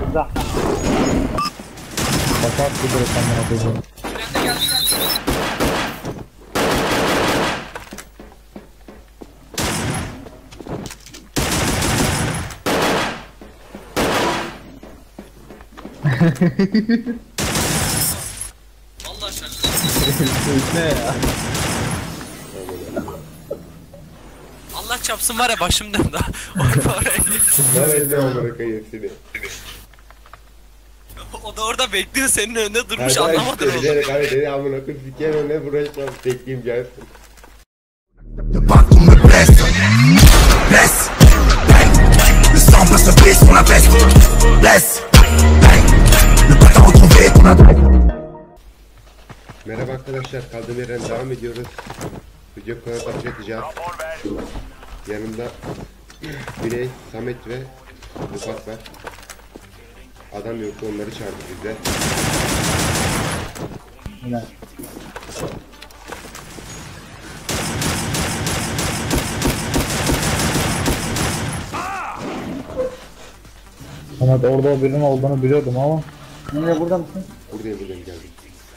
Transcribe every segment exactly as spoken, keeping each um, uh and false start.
Burada. Fakat bu direkt amına koyayım. Önde geldi geldi. Vallahi şaka. Ne ya? Allah çapsın var ya başımdan da. Oraya Evet ne amına koyayım seni. O da orada bekliyor senin önünde durmuş Hadi anlamadın işte onu. bilerek abi dedi amına koyayım siker önüne buraya şu an bekleyeyim gelsin. Back on the bless, bless, bang. Le sang passe le pied sur la veste, bless, bang. Ne pas t'en retrouver ton adresse. Merhaba arkadaşlar, kaldığım yerden devam ediyoruz. Video konuya başlayacağız. Yanımda Güney, Samet ve Rıfat var. Adam yoktu, onları çağırdı bize. Helal. Ahmet orada birinin olduğunu biliyordum ama. Emre burada mısın? Buradayım buradayım geldim.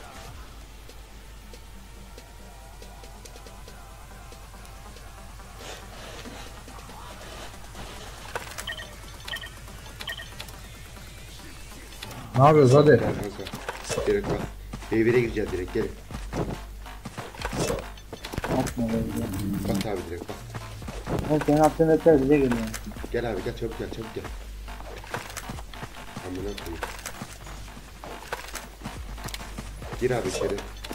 Ne yapıyoruz hadi. Gel kanka. Direkt bak. B bir'e gireceğiz direkt, gelin. Atma böyle. Bas abi direkt bas. Ben senin attığın ötler bize geliyor. Gel abi gel, çabuk gel çabuk gel. Amına koyayım. Gir abi içeri.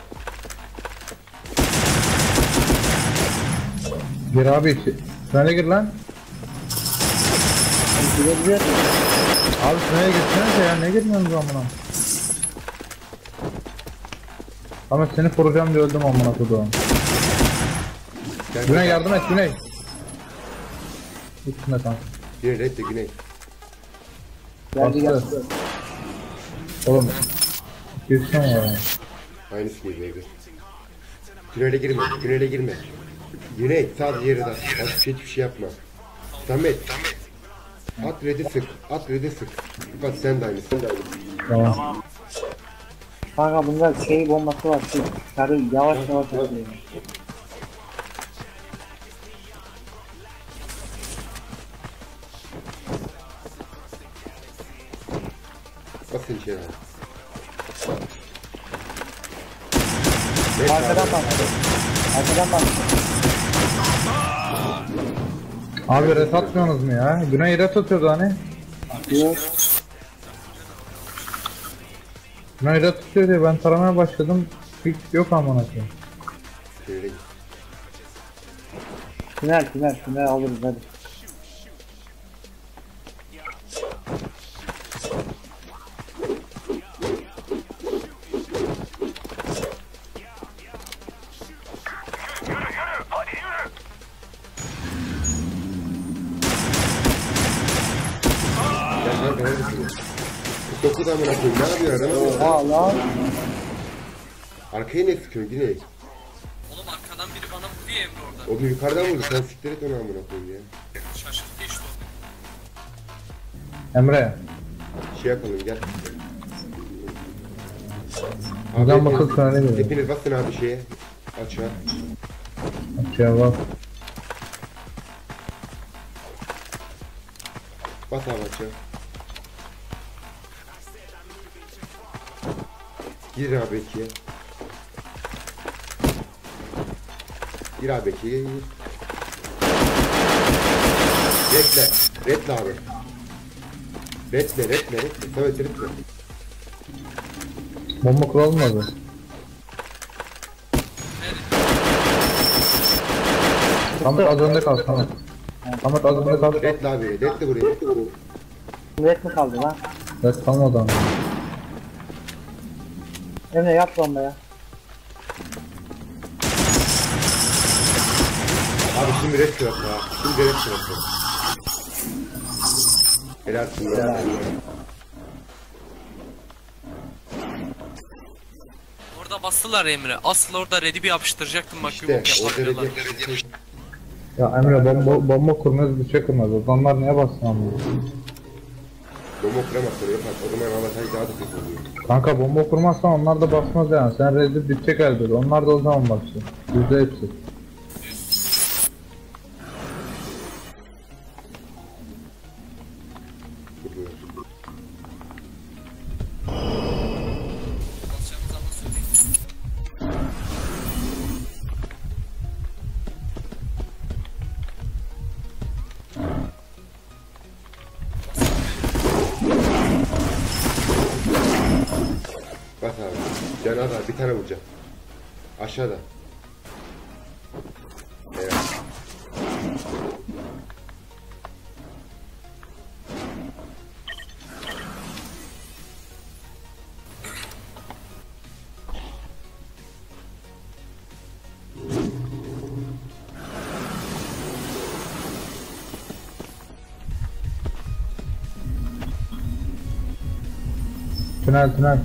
Gir abi içi. Tünele gir lan. Bize bize. Abi tünele girsenize ya, ne girmiyorsunuz amına? Ahmet seni koruyacağım diye öldüm amına koyduğum. Gel, Güney gel. yardım et Güney. Üstüne kanka. Güney redde Güney. Geldi geldi. Bastı. Oğlum. Girsene ya. Aynısı gibi B bir. Tünele girme, tünele girme. Güney sadece yere at. Başka şey, hiçbir şey yapma. Samet. At red'i sık, at red'i sık. Bak sen de aynısın. Tamam. Kanka bunda şey bombası var. Şey, sarı yavaş yavaş atıyor. Basın içeri abi. Arkadan bak. Arkadan bak. Abi ret atmıyorsunuz mu ya? Güney ret atıyordu hani. Yok. Güney ret atıyor diye ben taramaya başladım. Hiç yok amına koyayım. Tünele git. Tünel tünel tünel alırız hadi. Gel gel gel hadi. dokuz amına koyayım, ne yapıyor adam? Oha lan. Arkaya ne sıkıyorsun Güney? Oğlum arkadan biri bana vuruyor Emre orada. O yukarıdan vurdu, sen siktir et onu amına koyayım ya. Şaşırttı işte o. Emre. Şey yapalım gel. Buradan hepiniz- bakın tünele geliyor. Hepiniz basın abi şeye. Açığa. Açığa bak. Bas abi açığa. Gir abi ikiye. Gir abi ikiye gir. Redle. Redle abi. Redle redle redle. Evet redle. Bomba kurulmadı. Samet az önde kal Samet. Samet az önde kal. Redle abi. Redle buraya. Redle buraya. Net mi kaldı lan? Ret kalmadı ama. Emre yap bomba ya. Abi şimdi red sırası ha. Şimdi red sırası. Helalsin ya. Orada bastılar Emre. Asıl orada red'i bir yapıştıracaktım bak İşte yumruk o yapabiliyorlar. derece. Ya Emre bomba, bomba kurmaz bir şey kurmaz. Adamlar niye bassın ama? Bomba kuramazsın Rıfat. O zaman avantaj daha da kötü oluyor. Kanka bomba kurmazsan onlar da basmaz yani. Sen reddi bitecek elbette. Onlar da o zaman basıyor. Yüzde hepsi. Basacağımız zaman söyleyeyim. Bas abi. Can az abi bir tane vuracağım. Aşağıda. Evet. Tünel tünel.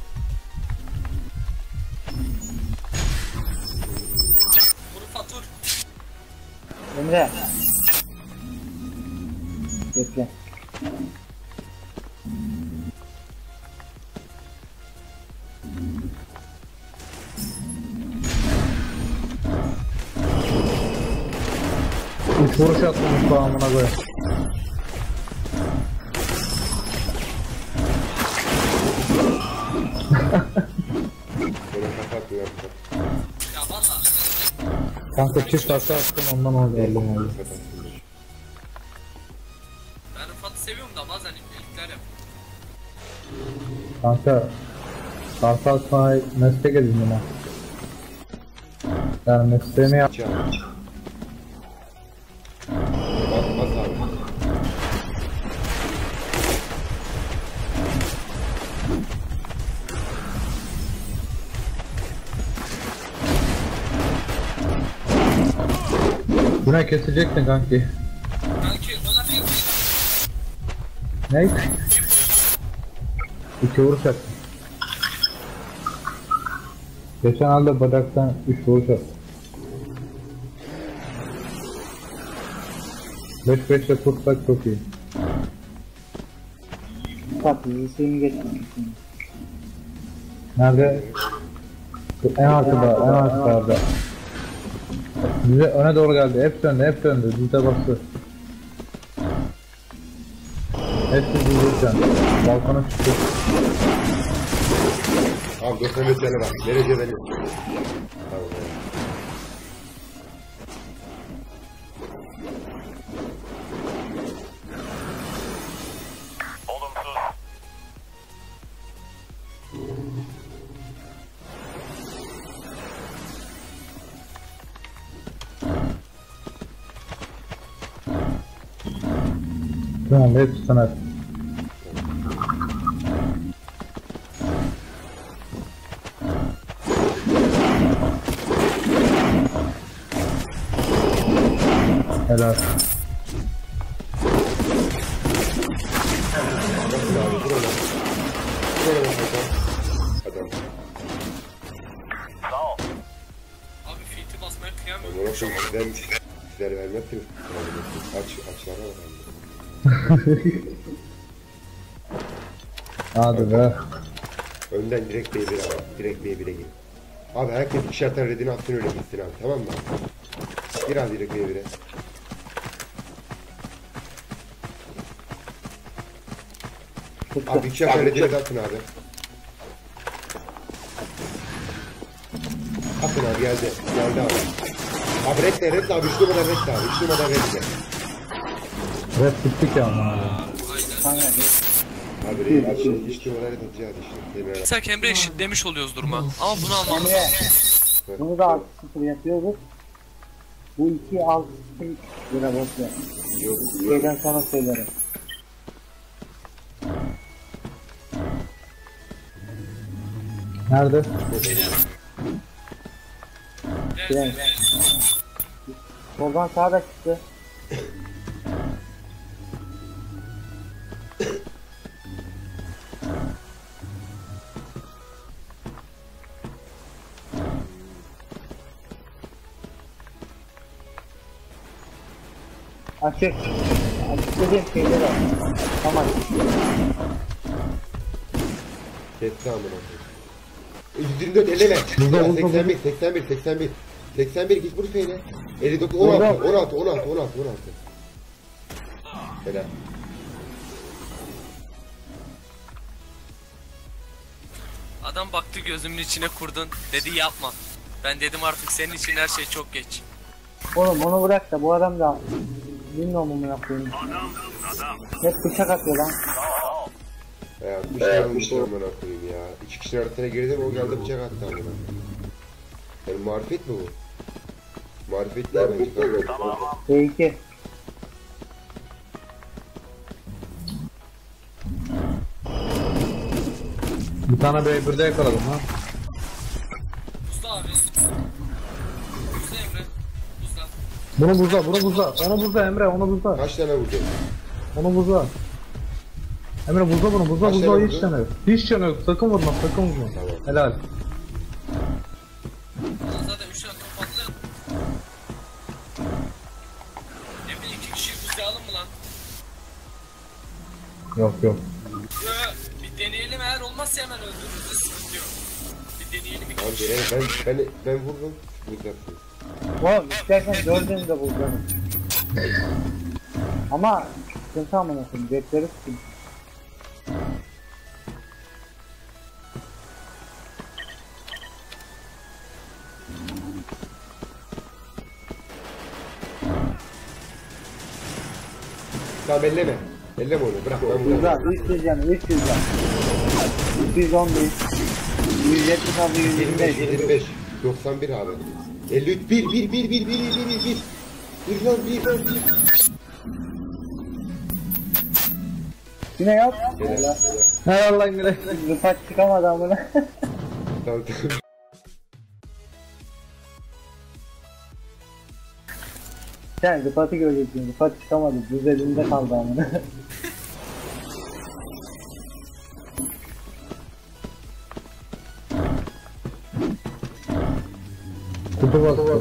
Vur Fatur. Emre. Bekle. Üç vuruş attım Mustafa'mına göre. Böyle kafa atmıyor Rıfat. Ya valla. Kanka çift hata attım ondan oldu. Eldim oldu. Rıfat aslında. Ben Rıfat'ı seviyorum da bazen iyilikler yap. Kanka Kartal sana meslek edindim ha. Yani mesleğini yap. İki abi. Bas, bas abi. Buna kesecektin kanki. Kanki ona bir Ne? İki vuruş attım. Geçen halde bacaktan üç vuruş attım. Beş beşle tutsak çok iyi. Bak yüzüğünü getirmişsin. Nerede? En arkada, en arkada. Bize öne doğru geldi. Hep döndü, hep döndü. Bize bastı. Hepsi durdurken. Balkona çıktı. Abi doksan beş tane var. Nerece benim? Tamam. Evet. Tamam, hepsi sana. Helal. Nasıl abi? Dur ona. Dur ona bakalım. Adam. abi filti basmaya kıyamıyorum. Ama nasıl sizden sizler vermezsiniz. Aç, açlara bakalım. Hadi be. Önden direkt B bir abi. Direkt B bire gir. Abi herkes ikişer tane redini atsın öyle gitsin abi. Tamam mı? Gir abi direkt B bire. Abi ikişer tane redini de atın abi. Atın abi geldi. Geldi abi. Abi red de red de abi. Üç numaradan red de abi. Üç numaradan red de. Red bittik ya ama. Kanka Abi red abi. Üç numaradan red atacağız işte. Demir abi. Sen Emre eşitlemiş oluyoruz duruma. Ama bunu almamız Emre. lazım. Bunu da altı sıfır yapıyoruz. Bu iki altı sıfır lira boş ver. Yok yok. Şeyden sonra söylerim. Nerede? Biraz. Soldan sağda çıktı. Açık. İstediğim şeyler var. Tamam. Kesti amına koyayım. yüz yirmi dört elleme. Burada, Ya, burada, seksen bir seksen bir seksen bir seksen bir git vur feyle. elli dokuz on altı on altı on altı on altı on altı. Helal. Adam baktı gözümün içine kurdun. Dedi yapma. Ben dedim artık senin için her şey çok geç. Oğlum onu bırak da bu adam da bilmiyorum mu yapayım. Hep bıçak atıyor lan. Ya bir şey almış amına koyayım ya. İki kişinin arasına girdim o geldi bıçak attı amına. Yani marifet mi bu? Marifet değil bence kanka. B iki. Bir tane B bir'de yakaladım ha. Usta abi. Usta Emre. Usta. Bunu buzla, bunu buzla. Onu buzla Emre, onu buzla. Kaç tane vurdun? Onu buzla. Emre buzla bunu, buzla Kaç buzla tane hiç vurdun? tane yok. Hiç tane yok, sakın vurma, sakın vurma. Tamam. Helal. Ulan zaten üç tane top attı. Emre iki kişiyi buzlayalım mı lan? Yok yok. Yo yo. Bir deneyelim, eğer olmazsa hemen öldürürüz. Sıkıntı yok. Bir deneyelim iki Abi kişi. ben ben ben vururum. Vuracaksınız. Oğlum istersen dördünü de bulacağım. Ama sıkıntı amına koyayım. Cepleri sıkıntı. Tamam elleme. Elleme onu bırak ben vuracağım. Güzel. üç yüz yanı. üç yüz yanı. üç yüz on bir. yüz yetmiş altı. yüz yirmi yirmi beş. beş yirmi beş doksan bir abi. elli üç bir bir bir bir bir bir bir bir. Bir lan bir lan bir. Yine yap. Helal. Helal lan Emre. Rıfat çıkamadı amına. Tamam tamam. Sen Rıfat'ı göreceksin. Rıfat çıkamadı. Düz elinde kaldı amına. Kutu bastı.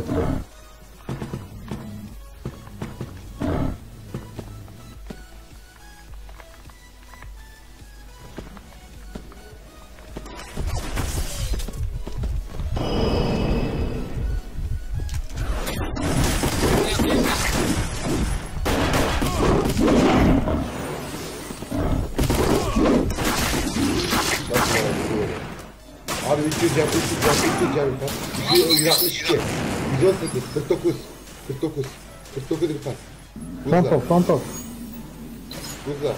Abi üç yüz can, üç yüz can, üç yüz can Rıfat. yüz altmış iki, yüz on sekiz, kırk dokuz, kırk dokuz, kırk dokuz Rıfat. Son Buzla, top, son top. buzla.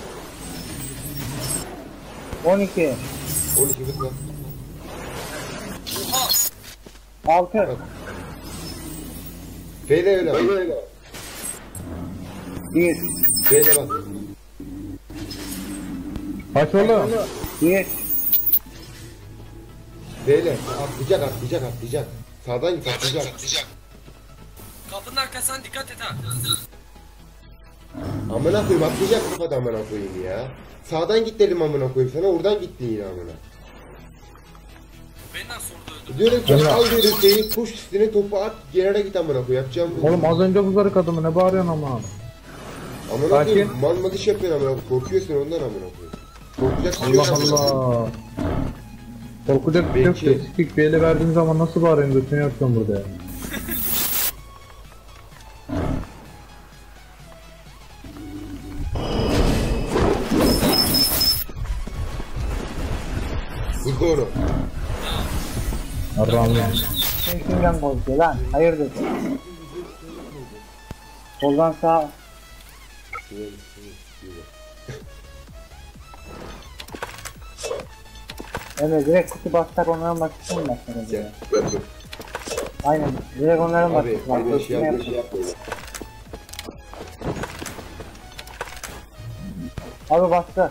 on iki. on iki buzla. altı. Feyle öyle bak. bir. Feyle bak. Kaç oğlum? bir. Feyle. Atlayacak, atlayacak, atlayacak. Sağdan git, atlayacak. Kapının arkasına dikkat et ha. Amına koyayım, atlayacak Rıfat amına koyayım ya. Sağdan git dedim amına koyayım sana, oradan gittin yine amına. Beni nasıl orada öldürdün? Diyorum ki Emre. al diyorum şeyi, push üstüne topu at, kenara git amına koyayım. Yapacağım bu. Oğlum az önce buzları kadını ne bağırıyorsun ama? Amına Sakin. koyayım, mal mal iş yapıyorsun amına koyayım. Korkuyorsun ondan amına koyayım. Korkacak bir şey yok Allah amına koyayım. Allah. Korkacak bir şey yok. Belki- Spesifik bir ele verdiğin zaman nasıl bağırıyorsun götünü yapıyorsun burada ya? Buzda onu. Allah'ım. Sen kimden korkuyor lan? Hayırdır? Soldan sağ. Evet direkt kutu bassak onların başlasın mı başlar Gel. acaba? Dur dur. Aynen. Direkt onların Abi başlasın. bir de şey yap. Başlasın Abi bastı.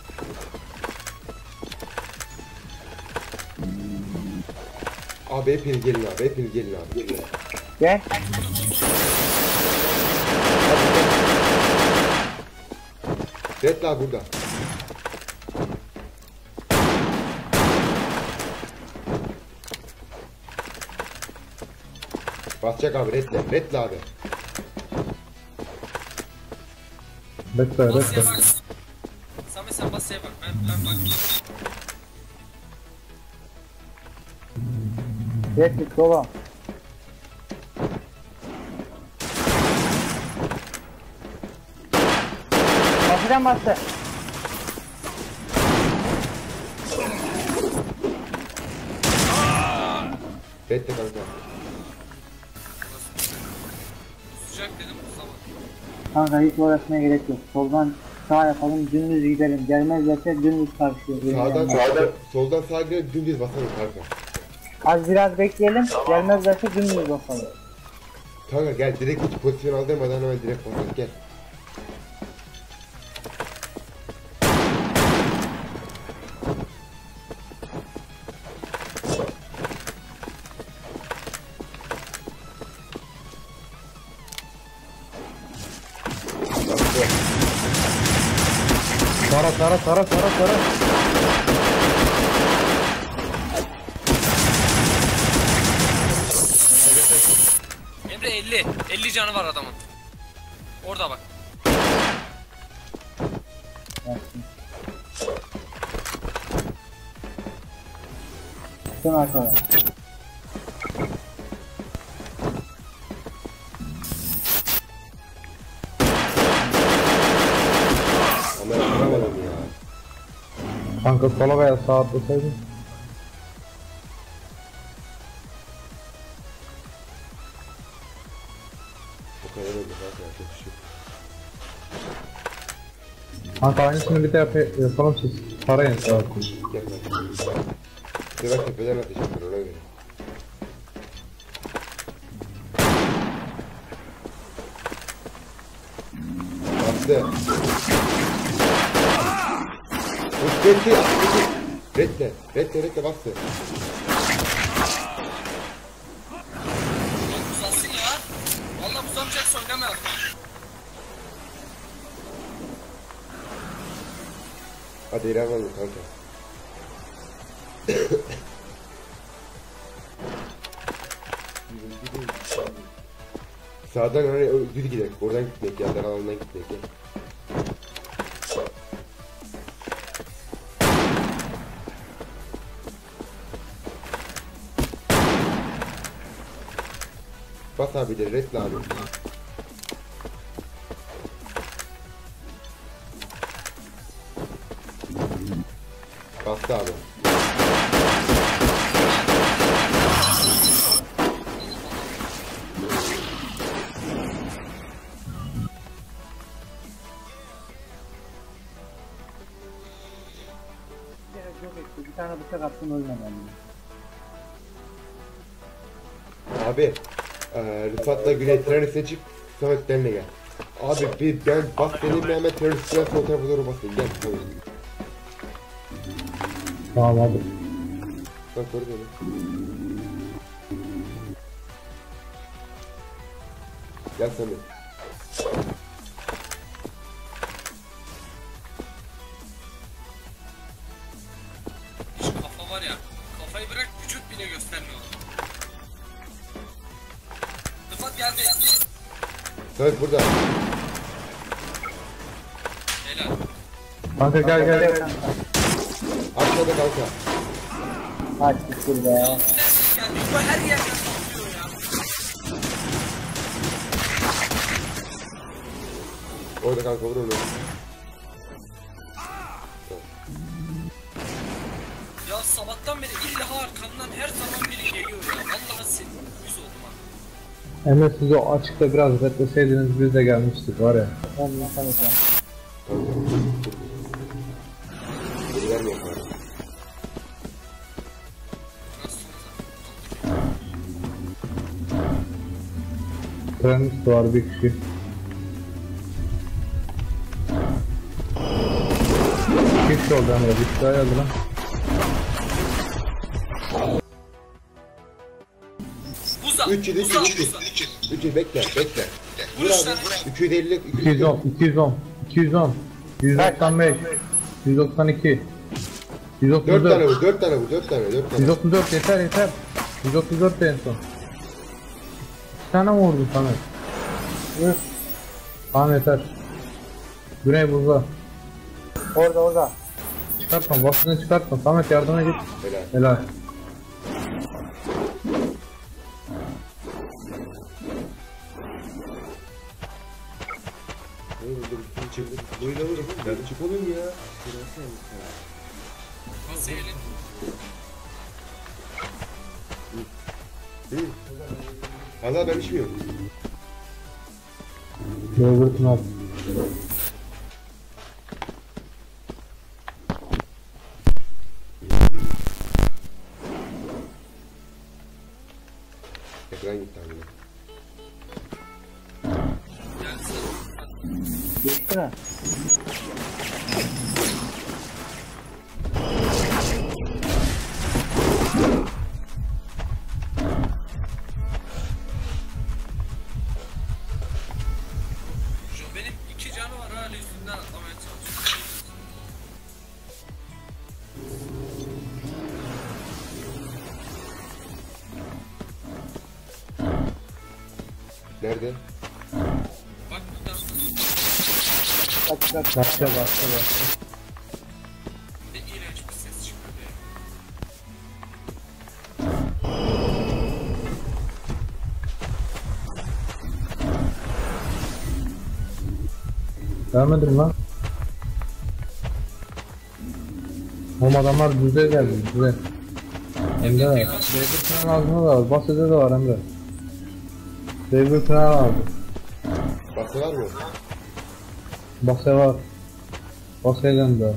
Abi hepiniz gelin abi, hepiniz gelin abi. Gel. Redla burada. Basacak abi redle, redle abi. Bekle Basıya bekle. bak. Samet sen basıya bak. Ben, ben bak. Yetmiş dolu. Basıdan bastı. Bekle kanka. Sıcak dedim Mustafa. Kanka hiç uğraşmaya gerek yok. Soldan sağ yapalım, dümdüz gidelim. Gelmezlerse dümdüz karşıya. Sağdan sağdan soldan sağa gidelim dümdüz basalım kanka. Az biraz bekleyelim. Gelmezlerse dümdüz basalım. Kanka gel direkt hiç pozisyon aldırmadan hemen direkt basalım gel. Tara tara tara tara tara. Emre elli. elli canı var adamın. Orada bak. Son aşağıya. Ama yapamadım ya. Kanka sola veya sağa atlasaydın. O kadar oldu kanka çok şükür. Kanka aynısını bir de yap yapalım siz. Tarayın sağa. Gel kanka. Bu sefer tepeden atacaklar ona göre. Bastı. Uf reddi attı. Redde. Redde redde bastı. Uzatsın ya. Vallahi uzamayacaksa oynamayalım. Hadi ilerle oğlum kanka. Sağdan oraya düz gidelim. Oradan gitmek ya. Dar alandan gitmek ya. Bas abi de resle abi. Bastı abi. Bir tane bıçak attım ölmeden. Abi eee Rıfat'la Güney teröriste çık. Samet benimle gel. Abi bir ben bas benim hemen teröristler sol tarafa doğru basın. Gel. Tabii. Tamam hadi. Bak koru beni. Gel Samet. Şu kafa var ya. Kafayı bırak vücut bile göstermiyor. Rıfat geldi. Samet burada. Helal. Kanka gel gel gel. Aşağıda kanka. Kaç küsür be. Nereden geldi? Bu her yerden patlıyor ya. Orada kanka vur onu. Ya sabahtan beri illa arkamdan her zaman biri geliyor ya. Vallahi senin yüz oldum ha. Emre siz o açıkta biraz bekleseydiniz biz de gelmiştik var ya. Ondan sonra sen. Kanka. Geri vermiyor kanka. Trenimiz var bir kişi. İki kişi oldu Emre. Bir kişi daha geldi lan. Buza. üç yüz, üç Buza. yüz, üç yüz. Buza. üç yüz bekle, bekle. Vur Vur abi. işte. üç yüz elli, iki yüz on, iki yüz on, iki yüz on, yüz doksan beş, yüz doksan iki, yüz otuz dört tane dört, vur, dört tane vur, dört tane, dört tane. yüz otuz dört yeter yeter. yüz otuz dört de en son. İki tane mi vurdun Samet? Üf. Tamam yeter. Güney buzda. Orada orada. Çıkartma, basını çıkartma. Samet yardıma git. Helal. Helal. Böyle alırım. Ben çık olayım ya. Nasıl elin? Hı. Allah ben içmiyorum. Öldürsün abi. Ekran gitti abi. Geçti mi? Şu benim iki canı var hala üstünden atlamaya çalışıyorum. Nerede? Bak buradan Kaç kaç. Başka başka başka. ne iğrenç bir ses çıkıyor be. Görmedim lan. Oğlum adamlar düzeye geldi, düzeye. Emre de var. Devir tünel ağzında da var, Basede de var Emre. Devir tünel ağzı. Bası var mı? Base var. Base'ye gönder.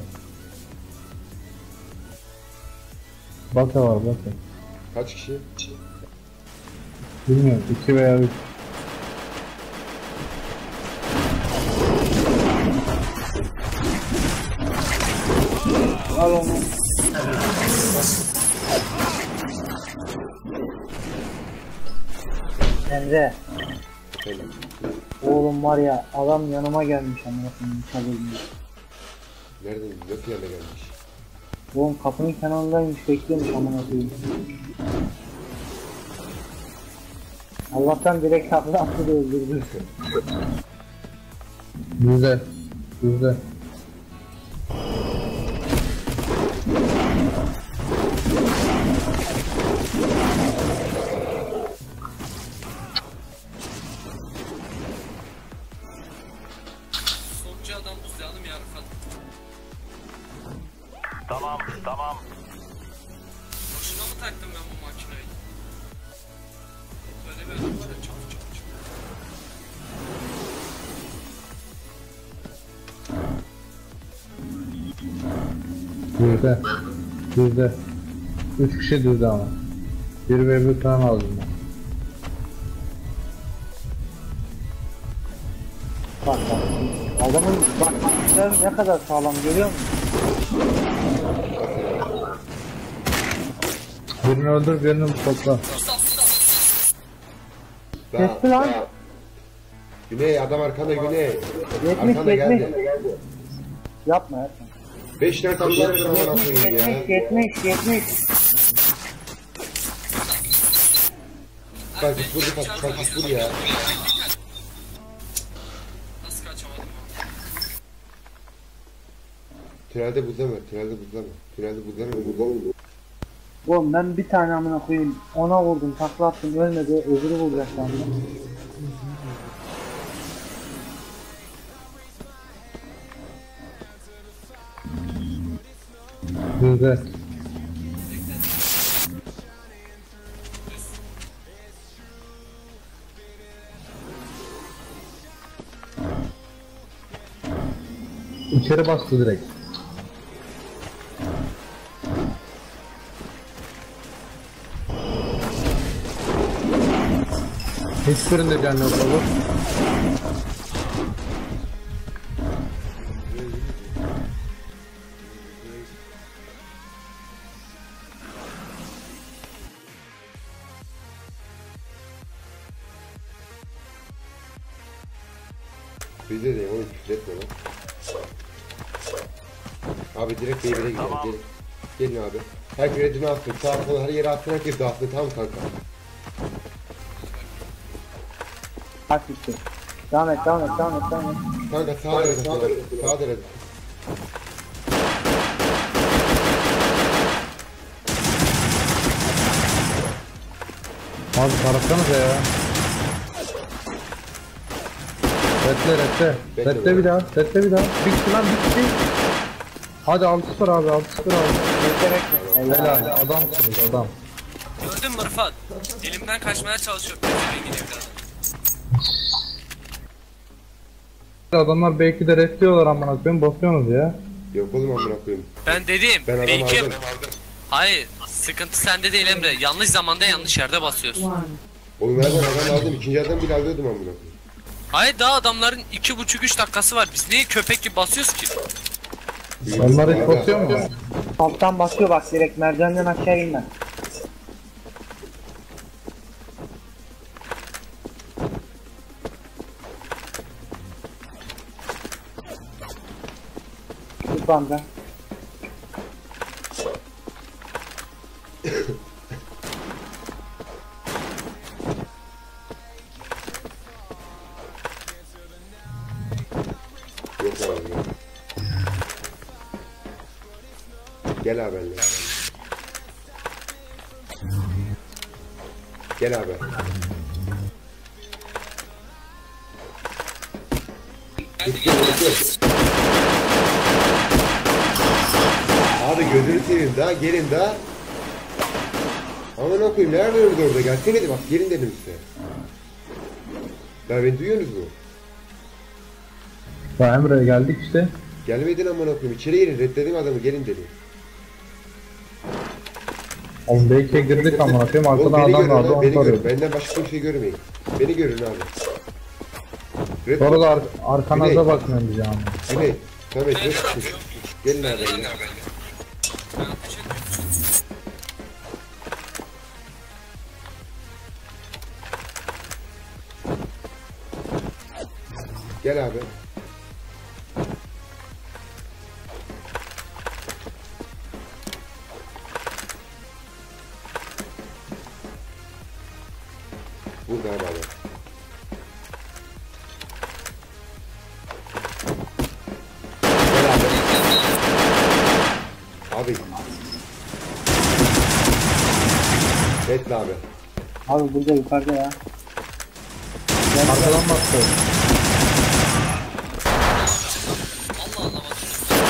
Base var, base. Kaç kişi? Bilmiyorum, iki veya üç. Al onu. Emre. Helal. Oğlum var ya adam yanıma gelmiş amına koyayım çalıyım. Nereden? Nasıl yerine gelmiş? Oğlum kapının kenarındaymış bekliyormuş amına koyayım. Allah'tan direkt kapıda attı da öldürdü. Düzde. Düzde. Sonuncu adam buzlayalım ya Rıfat. Tamam, tamam. Boşuna mı taktım ben bu makineyi? Böyle bir adam var ya çabuk çabuk çabuk. Düzde. Düzde. Üç kişi düzde ama. Bir ve bir tane aldım ben. Bak bak. Adamın bak bakışları ne kadar sağlam görüyor musun? Birini öldür, birini topla. Daha, Kesti lan. daha. Güney adam arkanda Güney. Yetmiş Arkanda yetmiş. geldi. Yapma yapma. Beş tane taşlar kırmaya Yetmiş koyayım ya. yetmiş yetmiş yetmiş. Kaç vur kaç kaç vur ya. Nasıl kaçamadım ama? Tünelde buzlama, tünelde buzlama. Tünelde buzlama, buzlama. Oğlum ben bir tane amına koyayım ona vurdum takla attım ölmedi öbürü vuracak sandım. Düzde. İçeri bastı direkt. Hiçbirinde can yok olur. Bizde de oğlum küfür etme lan. Abi direkt B bir'e gidelim. Gelin. Gelin abi. Herkes redini atsın. Sağ sola her yere atsın. Herkes dağıtsın. Tamam kanka. Hafifti. Devam et, devam et, devam et, devam et. Kanka sağa dön. Sağa dön. Sağa dön. Abi tarasanıza ya. Retle retle. Bekle Retle baba. bir daha. Retle bir daha. Bir kişi lan bir kişi. Hadi altı sıfır abi altı sıfır abi. Bekle bekle. Helal adamsınız adam. Gördün mü Rıfat? Elimden kaçmaya çalışıyor. Pezevengin evladım. Adamlar belki de retliyorlar amına koyayım basıyorsunuz ya. Yok oğlum amına koyayım. Ben dedim. Ben adam belki... aldım. Hayır. Sıkıntı sende değil Emre. Yanlış zamanda yanlış yerde basıyorsun. Oğlum nereden adam aldım? İkinci adam bile alıyordum amına koyayım. Hayır daha adamların iki buçuk üç dakikası var. Biz niye köpek gibi basıyoruz ki? Onlar hiç basıyor mu? Alttan basıyor bak direkt merdivenden aşağı inme. Şu anda. Yok abi. Yok. Gel abi benimle. Gel abi. Abi gözünü seveyim daha gelin daha. Aman okuyayım nerede öldü orada gelsene de bak gelin dedim size. Ya beni duyuyorsunuz mu? Ya Emre geldik işte. Gelmedin aman okuyayım içeri girin reddedim adamı gelin dedim. Oğlum belki girdik amına koyayım Oğlum arkadan beni adam görün vardı lan onu beni görün soruyor. benden başka kimseyi görmeyin. Beni görün abi. Red Sonra da ar arkanıza Güney. bakmıyoruz ya. Güney, Samet, Red Bull. Gelin abi benimle. Gel abi. Burada abi abi. Gel abi. Abi. Bekle abi. Abi burada yukarıda ya. Arkadan baktı. Allah Allah bak.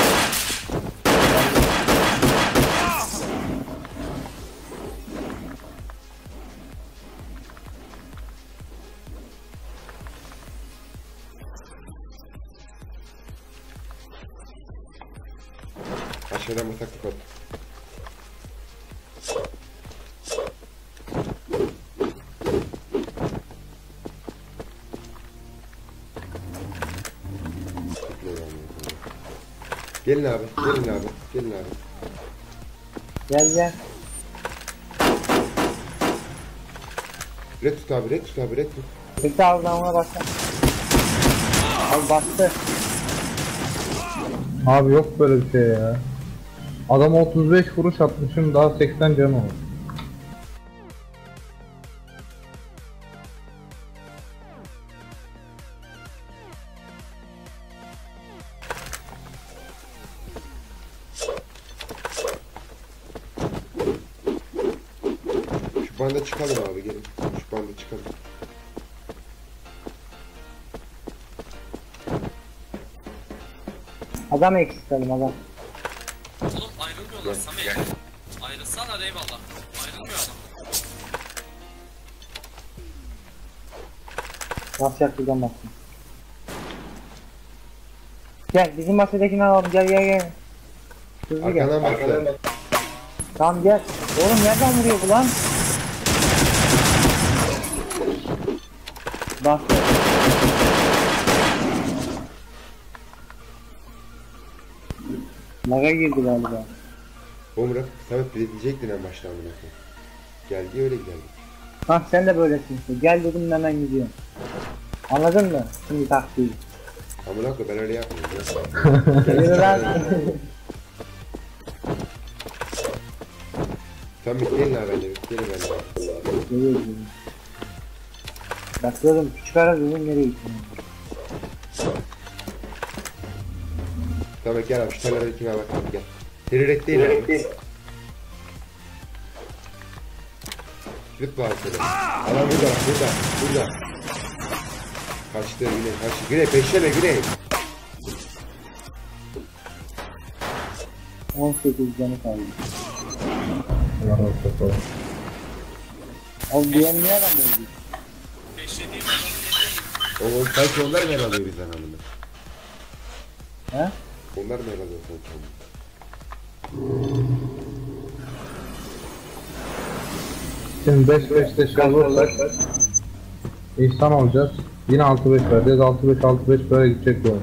Aşağıdan bataklık at. Gelin abi, gelin abi, gelin abi. Gel gel. Red tut abi, red tut abi, red tut. Bekle abi ben ona baksana. Abi bastı. Abi yok böyle bir şey ya. Adama otuz beş vuruş atmışım daha seksen canı var. Şu banda çıkalım abi, gelin. Şu banda çıkalım. Adam eksiltelim adam. Oğlum ayrılmıyorlar Samet. Ayrılsana eyvallah. Ayrılmıyor adam. Basacak buradan baksın. Gel bizim masadakini alalım gel gel gel. Hızlı gel. Arkadan bak sen. Tamam gel. Oğlum nereden vuruyor bu lan? Bastı. Laga girdi galiba. Oğlum Raf, Samet bir de diyecektin en başta amına koyayım. Geldi öyle geldi. Bak sen de böylesin işte. Gel dedim hemen gidiyorsun. Anladın mı? Şimdi taktiği. Amına koyayım ben öyle yapmıyorum. ya. Yürü lan. Samet gelin abi bence, gelin bence. Geliyor geliyor. Bak dedim küçük ara dedim nereye gittin? Samet gel abi şu tane kime bak abi gel. Terörek değil abi. Zıpla arkada. Adam burada burada burada. Kaçtı Güney kaçtı. Güney peşleme Güney. on sekiz canı kaldı. Allah razı olsun. Oğlum diğer niye adam öldü? Beşlediğim O sanki onlar mı alıyor bizden anında? He? Onlar mı alıyor sanki? Şimdi beş beşte şey olursak İhsan olacağız. Yine altı beş vereceğiz. altı beş altı beş böyle gidecek bu oyun.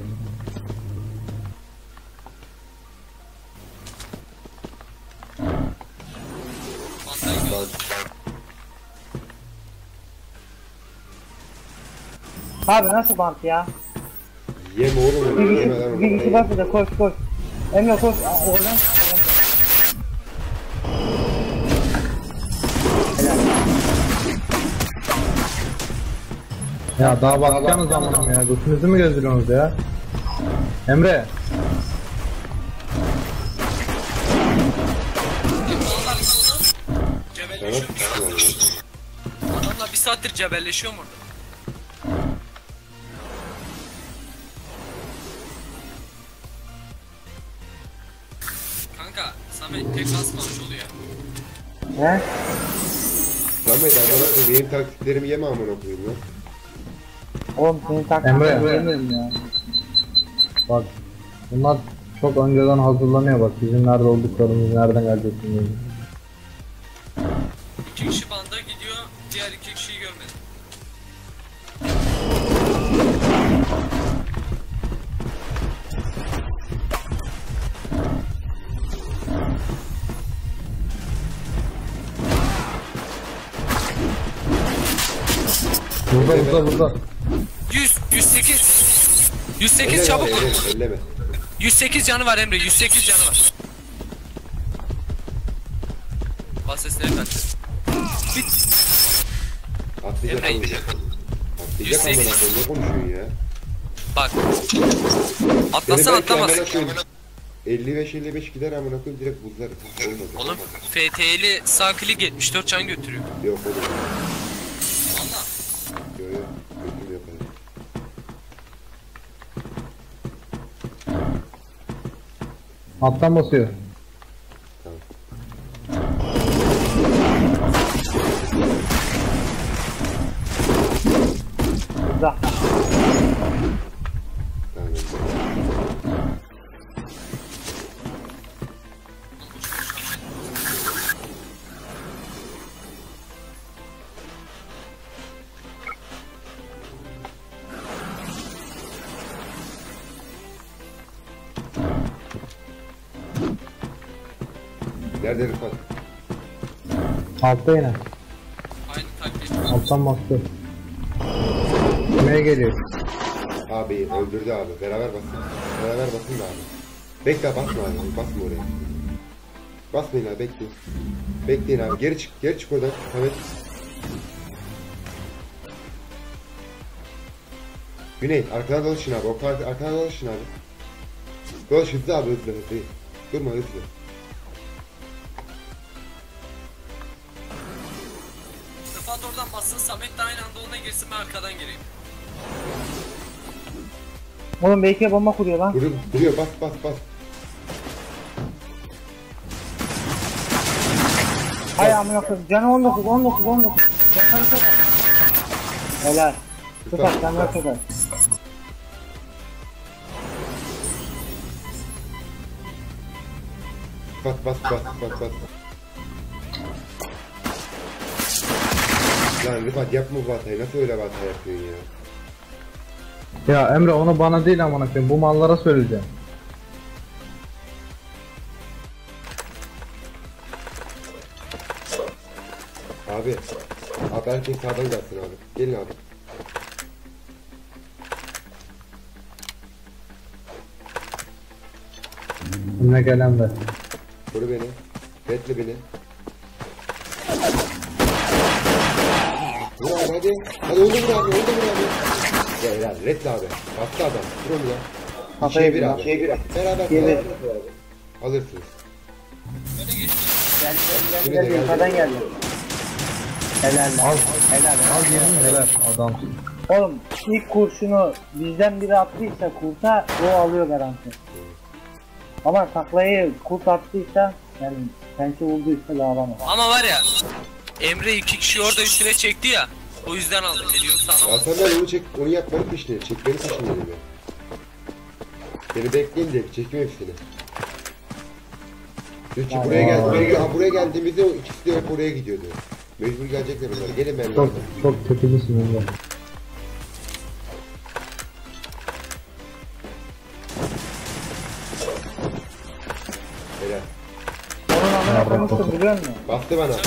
Abi nasıl bant ya? Yeme oğlum onu Bir yeme lan iki, bir iki onu. bak bir de koş koş. Emre koş. Aa, oradan oradan. Ya daha bakacağınız zamanım ya. Götünüzü mü gözdürüyorsunuz ya? Emre. cebelleşiyor. Adamla bir saattir cebelleşiyor mu orada? Kanka Samet tek basmamış oluyor. He? Samet amına koyayım benim taktiklerimi yeme amına koyayım lan. Oğlum senin Emre. taktiklerini yemiyorum ya. Bak. Bunlar çok önceden hazırlanıyor bak. Bizim nerede olduklarımız, nereden geleceğimiz. İki kişi banda gidiyor, diğer iki kişiyi görmedim. Burada burada burada. yüz, yüz sekiz. yüz Elleme sekiz çabuk abi, vur. elleme, elleme. yüz sekiz canı var Emre, yüz sekiz canı var. Bas sesleri kaç. Bit. Atlayacak Emre, atlayacak. yüz Atlayacak amına sekiz. koyayım ne konuşuyorsun ya? Bak. Seni Atlasa belki atlamaz. amına koyayım. elli beş elli beş gider amına koyayım direkt buzlar. Olmadı. Oğlum F T L'li sağ klik yetmiş dört can götürüyor. Yok oğlum. Valla. Yok yok. Götüm yok hadi. Alttan basıyor. Tamam. Burada. Tamam. Nerede Rıfat? Altta yine. Aynı taklit. Alttan bastı. Kime geliyor? Abi öldürdü abi. Beraber basın. Beraber basın da abi. Bekle basma abi. Basma oraya. Basmayın abi bekleyin. Bekleyin abi. Geri çık. Geri çık oradan. Evet. Güney arkadan dolaşın abi. O kadar arkadan dolaşın abi. Dolaş hızlı abi hızlı hızlı. Durma hızlı. Rıfat oradan bassın, Samet de aynı anda ona girsin, ben arkadan gireyim. Oğlum belki bomba kuruyor lan. Duruyor, duruyor. Bas bas bas. Hay amına koyayım. Canı on dokuz on dokuz on dokuz. Canı çok az. Helal. Süper canlar çok az. Bas bas bas bas bas. Lan Rıfat yapma bu hatayı. Nasıl öyle bir hata yapıyorsun ya? Ya Emre onu bana değil amına koyayım. Bu mallara söyleyeceğim. Abi. Abi herkes sağdan gelsin abi. Gelin abi. Önüne gelen de. Koru beni. Bekle beni. Vur abi hadi. Hadi oldu vur abi oldu vur abi. Ya helal redle abi. Bastı adam. Vur onu ya. Kafaya bir bir abi. Beraber İkiye bir. kalalım. Alırsınız. Geldi Şimdi geldi de geldi geldi. yukarıdan geldi. Helal lan. Al. Helal Al helal. yemin helal adam. Oğlum ilk kurşunu bizden biri attıysa kurta o alıyor garanti. Ama taklayı kurt attıysa yani pençe vurduysa dağılamaz. Ama var ya Emre iki kişi orada üstüne çekti ya. O yüzden aldı. Geliyor sana. Ya sen ben onu çek, onu yapmanın peşine, çekmenin peşindeyim ya. Beni bekleyin de çekeyim hepsini. Çünkü buraya geldi, buraya, buraya geldiğimizde o ikisi de hep oraya gidiyordu. Mecbur gelecekler onlar. Gelin ben Çok çok tepelisin Emre. Helal. Onun amına koymuşsun biliyor musun? Bastı bana.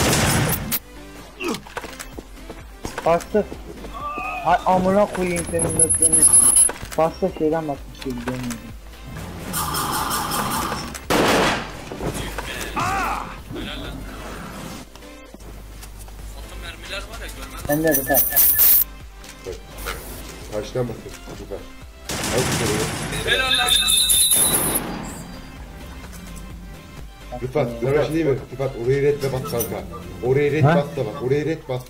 Bastı. Ay amına koyayım senin nötrünü. Bastı şeyden bakmış gibi görünüyor. Helal lan. Foto mermiler var ya görmem. Ben de biter. Bak. Karşıdan basın. Süper. Al şurayı. Helal lan. Rıfat, sana bir şey diyeyim mi? Rıfat orayı redle bas kanka. Orayı red Ha? bas da bak. Orayı red bas.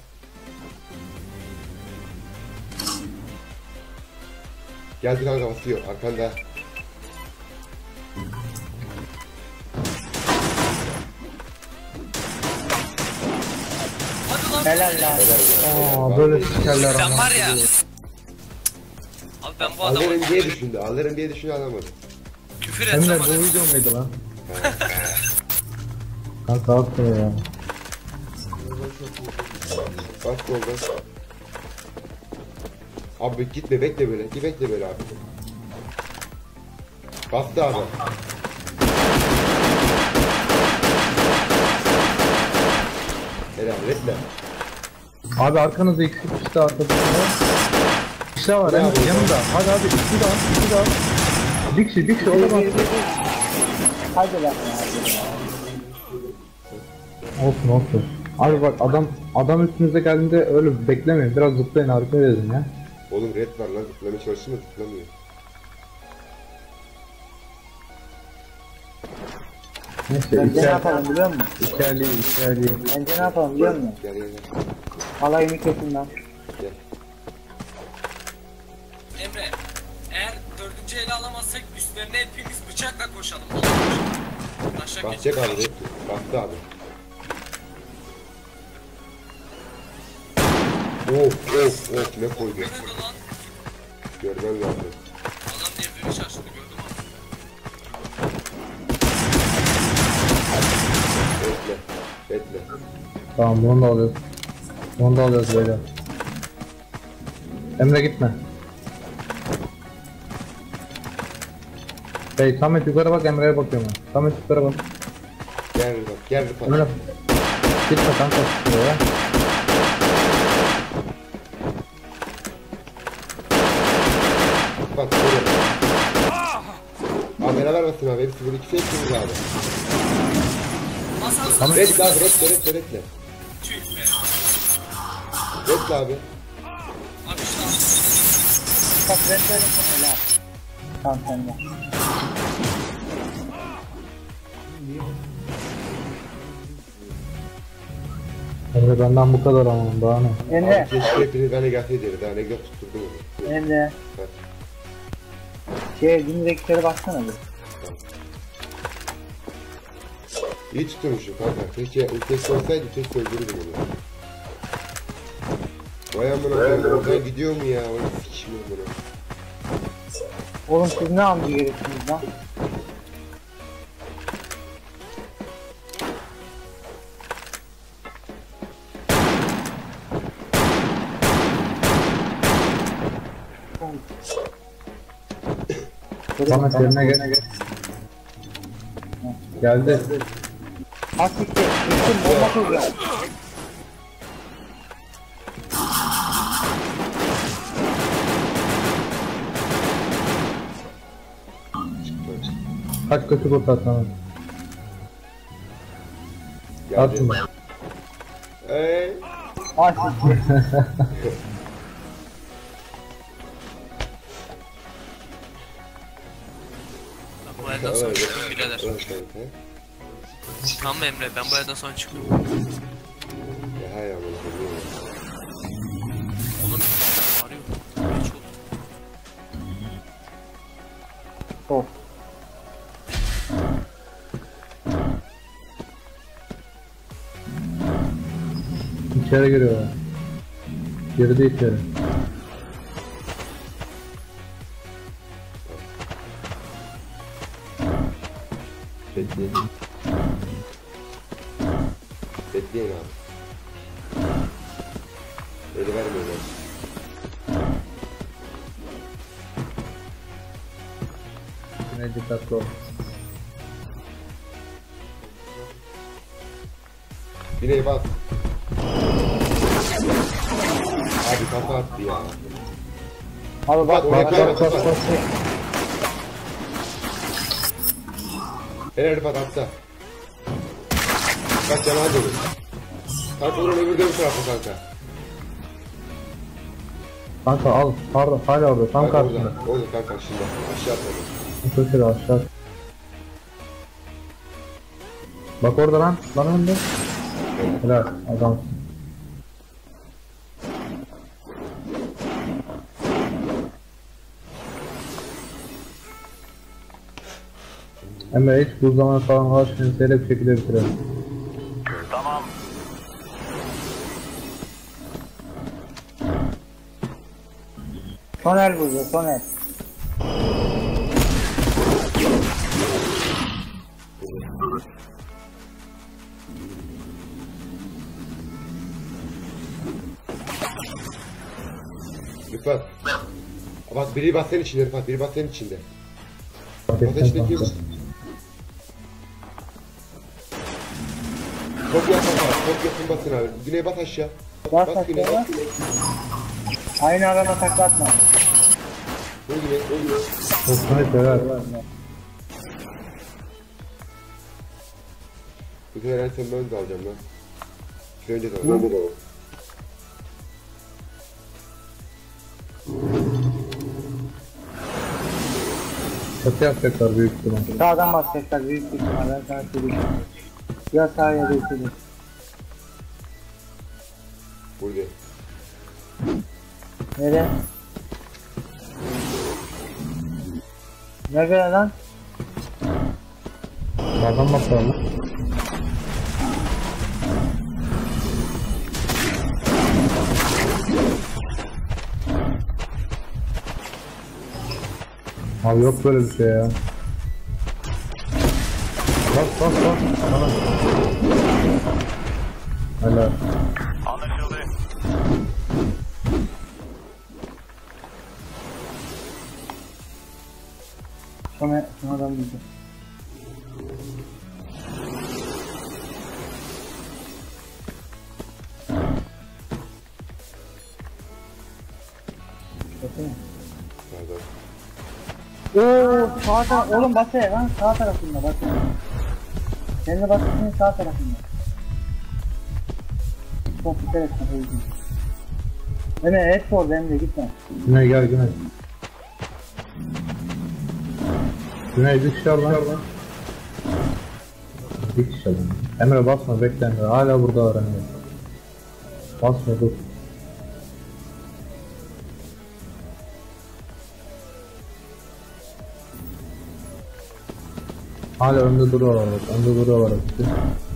Geldi kanka basıyor. Arkanda. Hadi lan. Helal lan. Aa böyle sikerler Sen ama. var ya. Abi ben bu adama Alırım diye düşündü. Alırım diye düşündü alamadı. küfür Emre etsem bu hani. video muydu lan? Kanka atsana ya. Bas golden. Abi gitme bekle böyle. Git bekle böyle abi. Bastı abi. Helal redle. Abi arkanızda iki kişi arkasında. Bir kişi var Ne Emre yapıyorsun? yanında. Hadi hadi iki daha iki daha. Bir kişi bir kişi o da bak. Hadi lan. Olsun olsun. Abi bak adam adam üstünüze geldiğinde öyle beklemeyin. Biraz zıplayın harika edin ya. Oğlum red var lan zıplamaya çalıştı mı zıplamıyor. Neyse Bence ne içer, yapalım biliyor musun? içerliği içerliği. Bence ne yapalım biliyor musun? Gel gel gel. Alayını kesin lan. Gel. Emre eğer dördüncü eli alamazsak üstlerine hepimiz bıçakla koşalım. Taşak Basacak abi red. Bastı abi. Of of of ne koydu. Ne oldu lan? Görmen lazım. Adam devrini şaşırdı gördün mü? Bekle. Bekle. Tamam bunu da alıyoruz. Bunu da alıyoruz böyle. Emre gitme. Hey Samet yukarı bak Emre'ye bakıyorum ben. Samet yukarı bak. Gel Rıfat. Gel Rıfat. Emre. Gitme kanka şuraya. Bak böyle. Abi beraber basın abi. Hepsi bunu ikisi hepsi burada abi. Hasan sana Red abi red red red red. tüh be. Red abi. Abi işte al. Bak ben söyledim helal. Tamam sen de. Emre benden bu kadar ama daha ne? Emre. Abi keşke hepiniz bana gelseydi. Daha ne güzel tutturdum onu. Emre. Bak. Şey gündekileri baksana bir. İyi tutturmuşum kanka. Keşke ultesi olsaydı keşke öldürürdüm onu. Vay amına koyayım oradan gidiyor mu ya? Vay sikişmiyor bunu. Oğlum siz ne amca gelirsiniz lan? Samet yerine gel. Geldi. Asiktir. Bütün bomba kuracağım. Kaç kötü kurtar Samet. At şunu. Eee? Asiktir. yerden sonra çıkıyorum birader. Evet kanka. Tamam Emre, ben bu yerden sonra çıkıyorum. Ya hay aman koyayım. Oğlum arıyor. Geç oldu. Of. İçeri giriyorlar. Girdi içeri. Bekleyin. Bekleyin abi. Eli vermiyorlar. Yine dikkatli ol. Güney bas. Abi kafa attı ya. Abi bak Oraya bak kayma, bak kafa. bak bak. Helal Rıfat atla. Bak canağa dönün. Kanka onun öbür dönüş tarafı kanka. Kanka al. Pardon hala orada. Tam Kanka karşında. orada. Orada kanka şimdi. Aşağı atladı. Köşede aşağı. Bak orada lan. Lan önde. Helal. Adam. Emre hiç bu zaman falan var şimdi seyre bir şekilde bitirelim. Soner burada, Soner. Rıfat. Bak biri bas senin içinde Rıfat. Biri bas senin içinde. Fark Bas ettim içinde kim? kanka. Çok yakın var. Çok yakın basın abi. Güney bas aşağı. Bas Bas güney. aşağıya. Bas güney. Aynı arama taklatma. Vur güney. Vur güney. Çok nice helal. Bu sefer en son ben de alacağım lan. Bir önce de alacağım. Ben de alalım. Çatı yapacaklar büyük ihtimal. Sağdan basacaklar büyük bir ihtimal. Ben sana söyleyeyim. Ya sağa ya da içeri. Burada. Nereye? Nereye lan? Nereden bakalım? Abi yok böyle bir şey ya. Bak bak bak. Bana. Helal. Soner, sonradan bildi. Bakın. Nereden? Oo, sağ taraf, oğlum basaya lan, sağ tarafında bak. Sen de basıyorsun sağ tarafında. Çok dikkat etme, öldüm. Hemen et sor, benim de gitme. Güney gel Güney. Güney bir kişi al lan. Bir kişi al. Emre basma bekle Emre. Hala burada var Emre. Basma dur. Hala önde duruyorlar bak. Önde duruyorlar hepsi.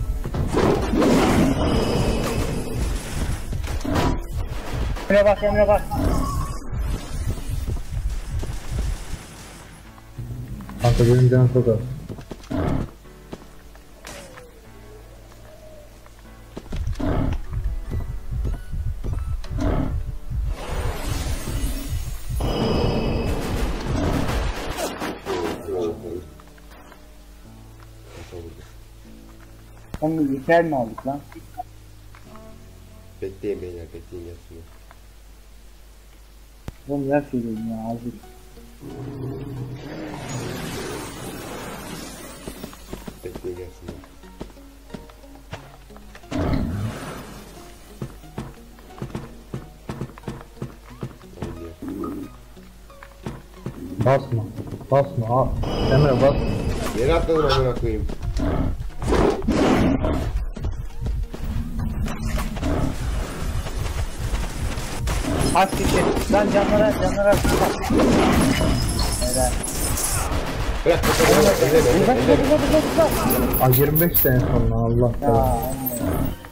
Emre bak, Emre bak. Kanka benim canım çok az. Onu yeter mi aldık lan? Bekleyin beyler. Bekleyin yatsınlar. Oğlum yer söylüyorum ya, acil. Bekleyin yatsınlar. Basma. Basma. Aa, Emre bas. Yere atladım amına koyayım. Az kişi. Lan canlara canlara. Helal. Bırak bakalım. Uzak uzak uzak uzak uzak. A yirmi beş de en sonunda Allah Ya Allah. anne.